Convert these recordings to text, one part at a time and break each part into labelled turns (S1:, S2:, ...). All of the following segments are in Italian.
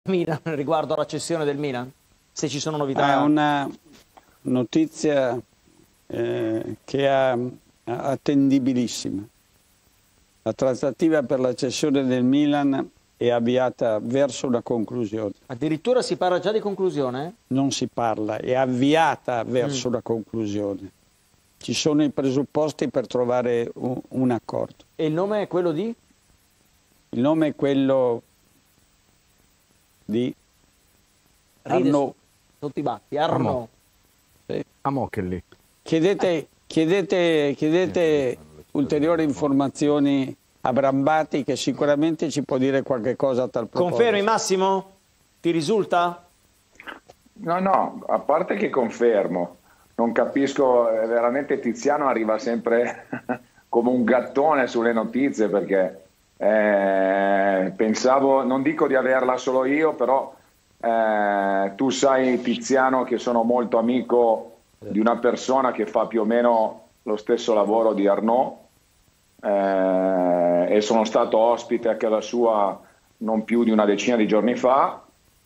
S1: Milan riguardo alla cessione del Milan? Se ci sono novità?
S2: È una notizia che è attendibilissima. La trattativa per la cessione del Milan è avviata verso una conclusione.
S1: Addirittura si parla già di conclusione?
S2: Non si parla, è avviata verso una conclusione. Ci sono i presupposti per trovare un accordo.
S1: E il nome è quello di?
S2: Il nome è quello di Arnaud.
S1: Sotto i batti, Arnaud.
S2: Sì.
S3: Amochelli.
S2: Chiedete ulteriori informazioni a Brambati, che sicuramente ci può dire qualche cosa a tal proposito.
S1: Confermi, Massimo? Ti risulta?
S4: No, a parte che confermo, non capisco, veramente Tiziano arriva sempre come un gattone sulle notizie, perché pensavo, non dico di averla solo io, però tu sai, Tiziano, che sono molto amico di una persona che fa più o meno lo stesso lavoro di Arnaud, e sono stato ospite a casa sua non più di una decina di giorni fa,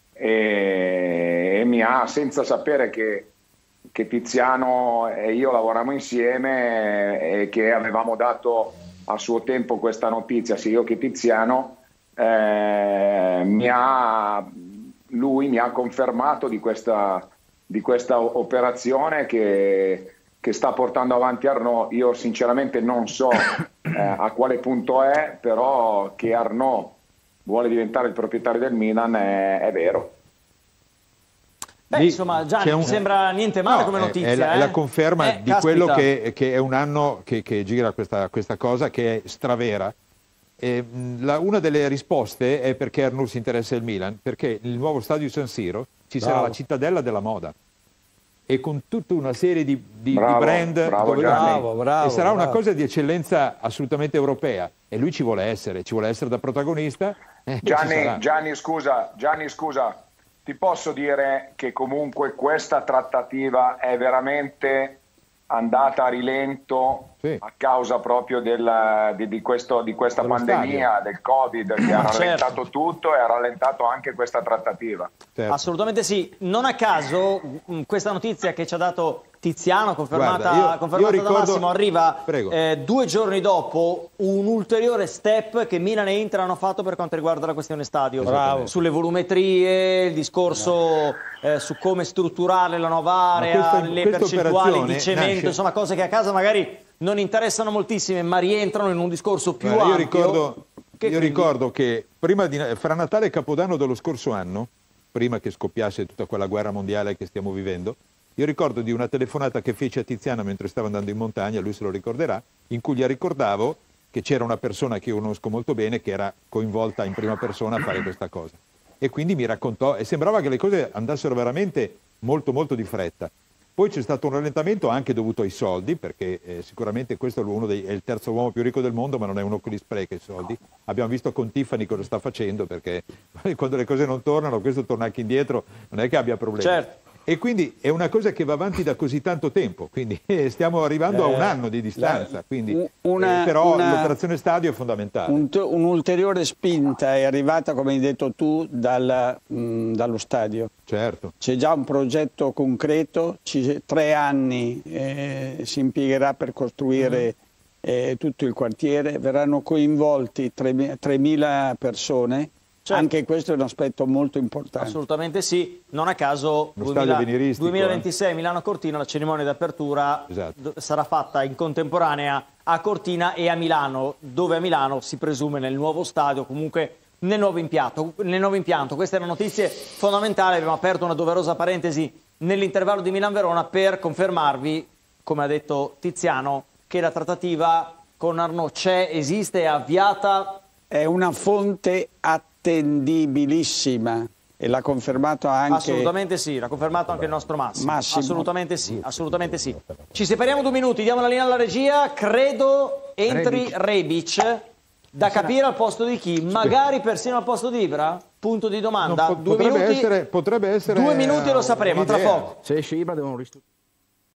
S4: e mi ha, senza sapere che Tiziano e io lavoriamo insieme e che avevamo dato a suo tempo questa notizia, sia io che Tiziano, lui mi ha confermato di questa operazione che sta portando avanti Arnaud. Io sinceramente non so a quale punto è, però che Arnaud vuole diventare il proprietario del Milan è vero.
S1: Beh, insomma, Gianni, non sembra niente male come notizia.
S3: È la conferma di
S1: caspita.
S3: quello che è un anno che gira questa cosa, che è stravera. Una delle risposte è perché Arnaud si interessa il Milan, perché nel nuovo stadio San Siro ci sarà la cittadella della moda, e con tutta una serie di brand, e sarà una cosa di eccellenza assolutamente europea, e lui ci vuole essere da protagonista.
S4: Gianni, scusa, ti posso dire che comunque questa trattativa è veramente andata a rilento, sì, a causa proprio di questa pandemia, del Covid, che ha rallentato tutto e ha rallentato anche questa trattativa.
S1: Certo. Assolutamente sì. Non a caso questa notizia che ci ha dato Tiziano, confermata da Massimo, arriva 2 giorni dopo un ulteriore step che Milan e Inter hanno fatto per quanto riguarda la questione stadio. Sulle volumetrie, il discorso su come strutturare la nuova area, le percentuali di cemento, insomma cose che a casa magari non interessano moltissime, ma rientrano in un discorso più ampio.
S3: Io ricordo che fra Natale e Capodanno dello scorso anno, prima che scoppiasse tutta quella guerra mondiale che stiamo vivendo, io ricordo di una telefonata che fece a Tiziano mentre stava andando in montagna, lui se lo ricorderà, in cui gli ricordavo che c'era una persona che io conosco molto bene che era coinvolta in prima persona a fare questa cosa. E quindi mi raccontò, e sembrava che le cose andassero veramente molto molto di fretta. Poi c'è stato un rallentamento anche dovuto ai soldi, perché sicuramente questo è il terzo uomo più ricco del mondo, ma non è uno che li spreca i soldi. Abbiamo visto con Tiffany cosa sta facendo, perché quando le cose non tornano, questo torna anche indietro, non è che abbia problemi.
S1: Certo.
S3: E quindi è una cosa che va avanti da così tanto tempo, quindi stiamo arrivando a un anno di distanza, quindi, però l'operazione stadio è fondamentale.
S2: Un'ulteriore spinta è arrivata, come hai detto tu, dallo stadio.
S3: Certo.
S2: C'è già un progetto concreto, 3 anni si impiegherà per costruire tutto il quartiere, verranno coinvolti 3.000 persone. Certo. Anche questo è un aspetto molto importante.
S1: Assolutamente sì, non a caso 2026 Milano-Cortina, la cerimonia d'apertura sarà fatta in contemporanea a Cortina e a Milano, dove a Milano si presume nel nuovo stadio, comunque nel nuovo impianto. Queste erano notizie fondamentali, abbiamo aperto una doverosa parentesi nell'intervallo di Milan-Verona per confermarvi, come ha detto Tiziano, che la trattativa con Arnaud esiste, è avviata.
S2: È una fonte attendibilissima e l'ha confermato anche...
S1: Assolutamente sì, l'ha confermato anche il nostro Massimo. Assolutamente sì, assolutamente sì. Ci separiamo 2 minuti, diamo la linea alla regia, credo entri Rebic, da capire al posto di chi? Magari persino al posto di Ibra? Punto di domanda.
S3: Potrebbe essere
S1: 2 minuti lo sapremo, tra poco.
S3: Se esce Ibra devono ristrutturare.